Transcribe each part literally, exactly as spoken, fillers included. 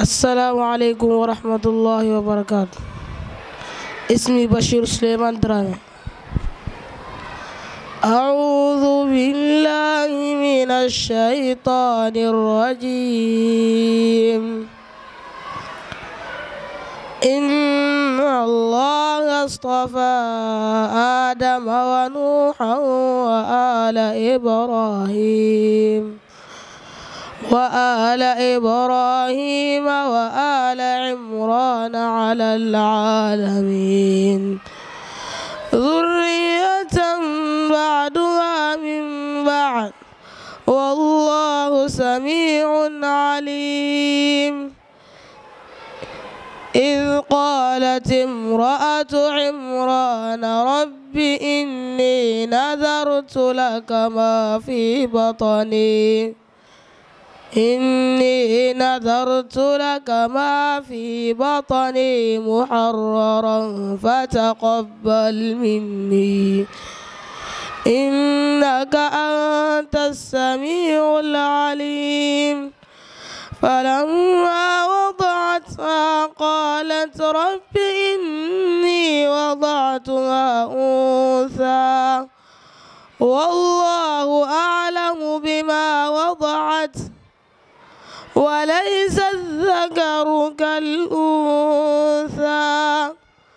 السلام عليكم ورحمة الله وبركاته. اسمي بشير سليمان درامي. أعوذ بالله من الشيطان الرجيم. إن الله اصطفى آدم ونوحا وآل إبراهيم وآل إبراهيم وآل عمران على العالمين ذرية بعدها من بعد والله سميع عليم. إذ قالت امرأة عمران رب إني نذرت لك ما في بطني إني نذرت لك ما في بطني محررا فتقبل مني إنك أنت السميع العليم. فلما وضعتها قالت رب إني وضعتها أنثى والله أعلم بما وضعت وليس الذكر كالأنثى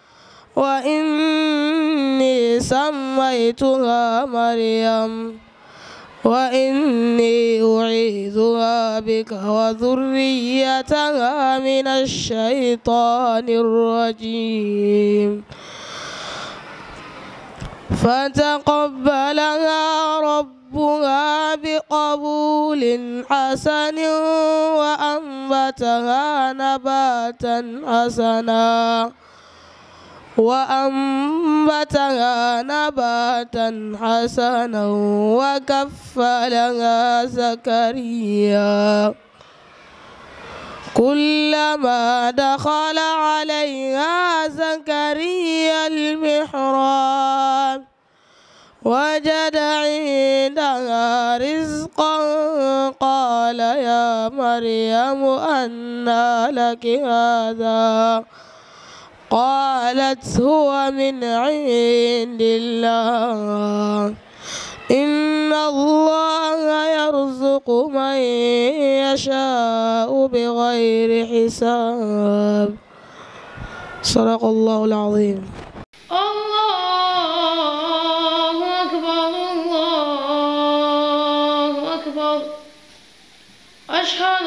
وإني سميتها مريم وإني أعيذها بك وذريتها من الشيطان الرجيم. فتقبلها ربها بقبول حسن وأنبتها نباتا حسنا وأنبتها نباتا حسنا وكفلها زكريا كلما دخل عليها زكريا المحراب وجد عندها رزقا قال يا مريم أنى لك هذا قالت هو من عند الله إن الله يرزق من يشاء بغير حساب. صدق الله العظيم. الله أكبر الله أكبر. أشهد